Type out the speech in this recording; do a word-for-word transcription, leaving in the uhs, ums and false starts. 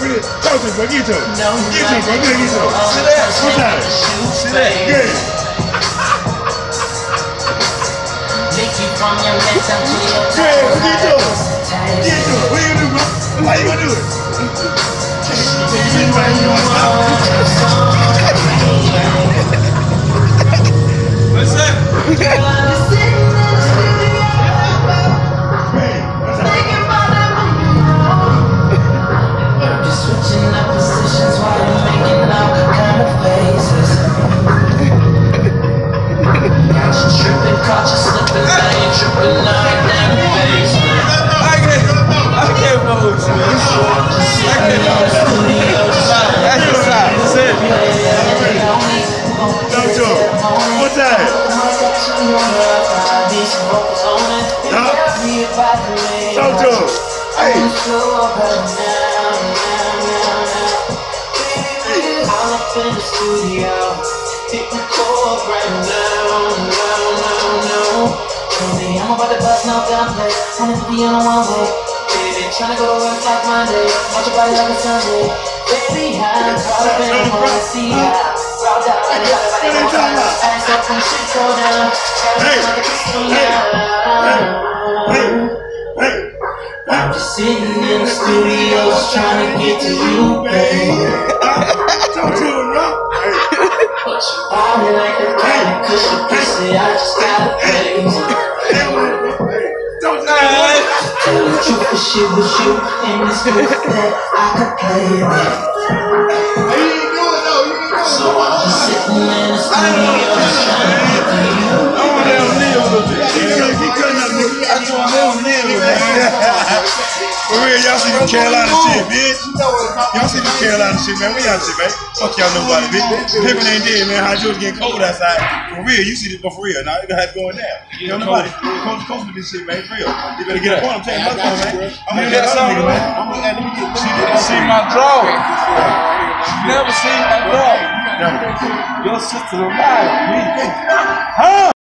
Talk to me, bro. Get to him. No, Get to him, bro. Get to him. See that? What's that? See that? Yeah. Take you from your mental to your Yeah, what you doing? Get to him. What you gonna do, bro? How you gonna do it? What's that? Just switching up positions while you're making all kind of faces. Got you tripping, caught you slipping, now you're tripping right down the basement. I can't, I can't move, man. I can't move. That's the side. That's it. Talk to him. What's that? Huh? Talk to him. Hey. I'm up in the studio, hit the chord right now, no, no, no. Baby, I'm about to bust no gunplay, wanted to be on one way. Baby, tryna go to work like Monday, watch your body like a Sunday. Baby, I'm caught up in the morning, see how proud that I got it, like a walk, ass up when shit go down. Hey. Hey. Hey. I'm just sitting in the studio, just trying to get to you, baby. Talk to him, bro. Hey. But you body like a candy cushion pussy, I just gotta pay. Don't tell him. Tell the truth, if she was you in this group that I could play with. So I'm just sitting in the studio, just trying to get to you. I want to let him live a little bit. He cutting up, nigga. I just want to live, live, man. For real, y'all see the Carolina shit, bitch. Y'all see the Carolina shit, man. We y'all shit, man. Fuck y'all nobody, bitch. Pippin ain't dead, man. How Georgia getting cold outside. For real, you see this, but for real. Now, it had going down. You know, nobody. Coach, coach with this shit, man. For real. You better get up. I'm telling you, man. I'm gonna get some nigga, man. I'm gonna let me get. She didn't see my draw. She never seen my draw. Your sister's alive. Me. Huh?